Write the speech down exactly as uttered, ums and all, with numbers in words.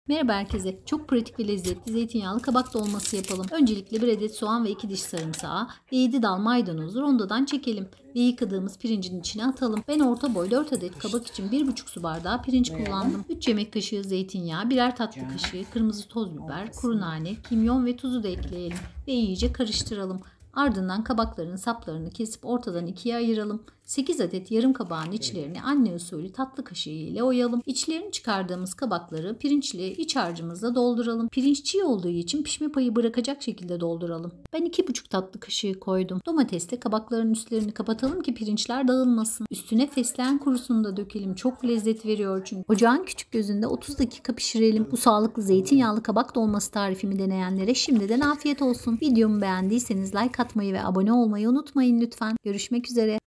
Merhaba herkese. Çok pratik ve lezzetli zeytinyağlı kabak dolması yapalım. Öncelikle bir adet soğan ve iki diş sarımsağı ve yedi dal maydanozu rondodan çekelim ve yıkadığımız pirincin içine atalım. Ben orta boy dört adet kabak için bir buçuk su bardağı pirinç kullandım. üç yemek kaşığı zeytinyağı, birer tatlı kaşığı kırmızı toz biber, kuru nane, kimyon ve tuzu da ekleyelim ve iyice karıştıralım. Ardından kabakların saplarını kesip ortadan ikiye ayıralım. sekiz adet yarım kabağın içlerini anne usulü tatlı kaşığı ile oyalım. İçlerini çıkardığımız kabakları pirinçli iç harcımızla dolduralım. Pirinç çiğ olduğu için pişme payı bırakacak şekilde dolduralım. Ben iki buçuk tatlı kaşığı koydum. Domatesle kabakların üstlerini kapatalım ki pirinçler dağılmasın. Üstüne fesleğen kurusunu da dökelim. Çok lezzet veriyor çünkü. Ocağın küçük gözünde otuz dakika pişirelim. Bu sağlıklı zeytinyağlı kabak dolması tarifimi deneyenlere şimdiden afiyet olsun. Videomu beğendiyseniz like atmayı ve abone olmayı unutmayın lütfen. Görüşmek üzere.